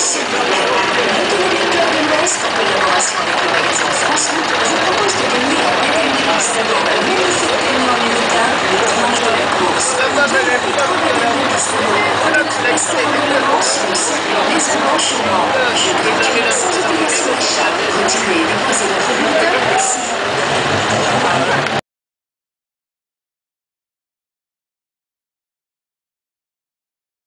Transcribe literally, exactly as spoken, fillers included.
L'Automobile Club de l'Ouest, en collaboration avec le magasin France Route, vous propose de gagner en déterminant un magnifique camion américain le dimanche de la course. Les premiers gagnants distribués la première place probablement sur le circuit en examen enchaînement. Je gratuit sans obligation d'achat. Retirez et déposez votre bulletin. Merci.